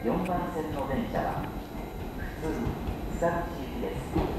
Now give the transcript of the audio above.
4番線の電車は普通須崎行きです。